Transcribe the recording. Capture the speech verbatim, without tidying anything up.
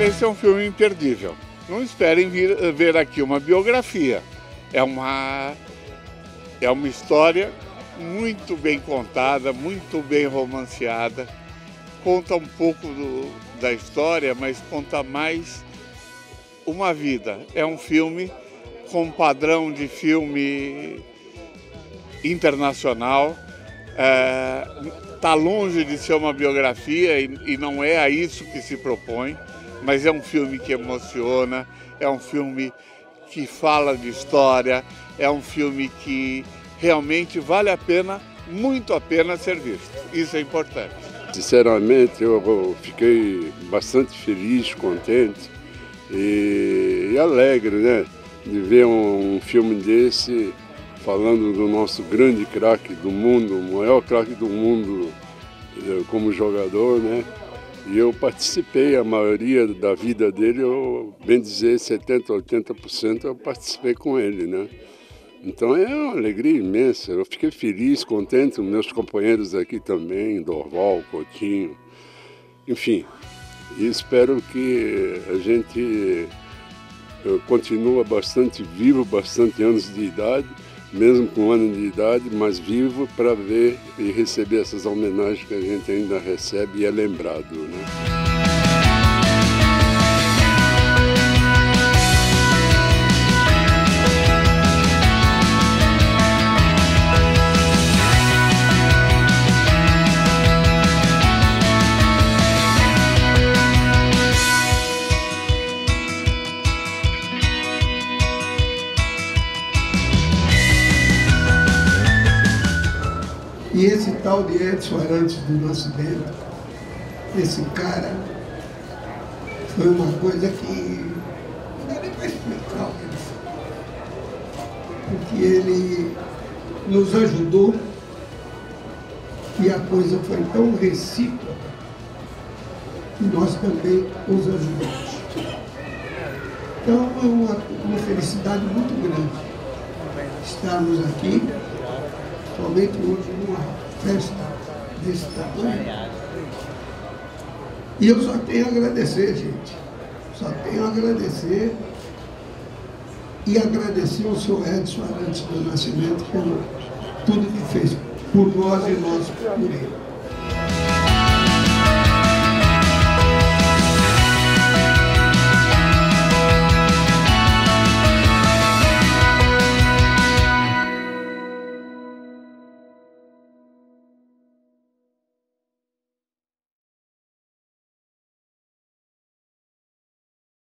esse é um filme imperdível. Não esperem vir, ver aqui uma biografia. É uma, é uma história muito bem contada, muito bem romanceada. Conta um pouco do, da história, mas conta mais uma vida. É um filme com padrão de filme internacional. Está é, longe de ser uma biografia e, e não é a isso que se propõe, mas é um filme que emociona, é um filme que fala de história, é um filme que realmente vale a pena, muito a pena ser visto. Isso é importante. Sinceramente, eu fiquei bastante feliz, contente e, e alegre, né, de ver um, um filme desse falando do nosso grande craque do mundo, o maior craque do mundo como jogador, né? E eu participei, a maioria da vida dele, eu, bem dizer, setenta, oitenta por cento eu participei com ele, né? Então é uma alegria imensa, eu fiquei feliz, contente, meus companheiros aqui também, Dorval, Coutinho, enfim. E espero que a gente continue bastante vivo, bastante anos de idade, mesmo com um ano de idade, mas vivo para ver e receber essas homenagens que a gente ainda recebe e é lembrado, né? E esse tal de Edson Arantes do Nascimento, esse cara, foi uma coisa que não dá nem para explicar o que ele foi. Porque ele nos ajudou e a coisa foi tão recíproca que nós também os ajudamos. Então é uma, uma felicidade muito grande estarmos aqui, somente hoje numa festa desse tamanho. E eu só tenho a agradecer, gente. Só tenho a agradecer e agradecer ao senhor Edson Arantes do Nascimento por tudo que fez por nós e nós por ele.